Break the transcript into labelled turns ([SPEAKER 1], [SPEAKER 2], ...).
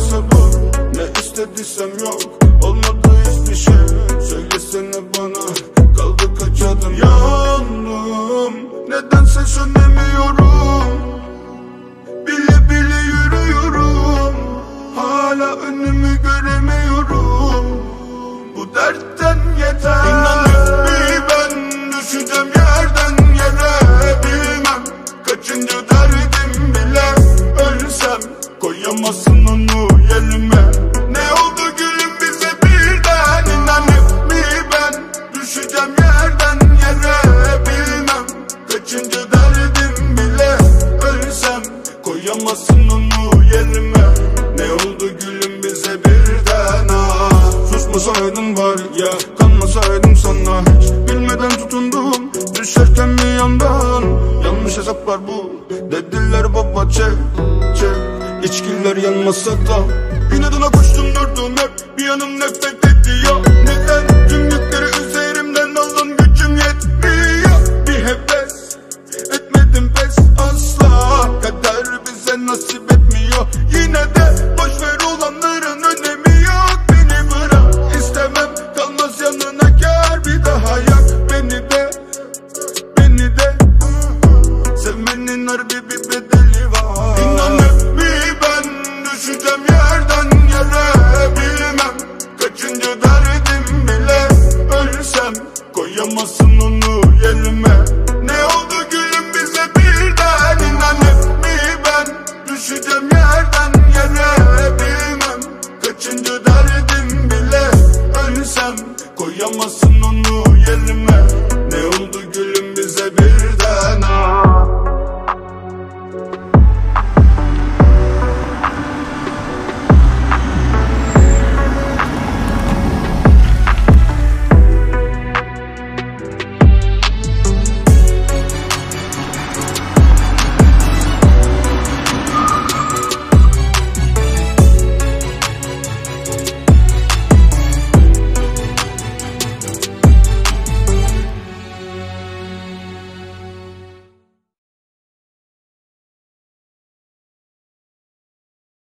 [SPEAKER 1] olmasa dur. Ne istediysem yok, olmadı hiçbir şey. Söylesene bana, kaldı kaç adım. Yandım, nedense sönemiyorum. Bile bile yürüyorum, hala önümü göremiyorum. Bu dertten yeter. İnanın bir ben düşeceğim yerden yere. Bilmem kaçıncı derdim bile. Ölsem koyamazsın onu yerime. Ne oldu gülüm bize birden? İnanın bir ben düşeceğim yerden yere. Bilmem kaçıncı derdim bile. Ölsem koyamazsın onu yerime. Ne oldu gülüm bize birden? Susmasaydın var ya, kanmasaydım sana hiç. Bilmeden tutundum, düşerken bir yandan. Yanlış hesaplar bu, dediler baba çek çek. İçkiler yanmasa da inadına koştum durdum hep. Bir yanım nefret ediyor. Neden tüm yükleri